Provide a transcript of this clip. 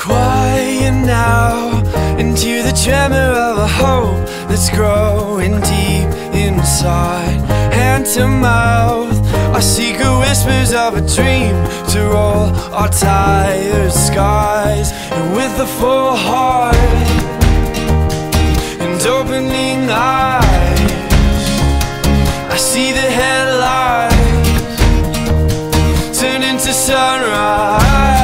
quiet now into the tremor of a hope that's growing deep inside. Hand to mouth, our secret whispers of a dream to roll our tired skies. And with a full heart and opening eyes, I see the headlights turn into sunrise.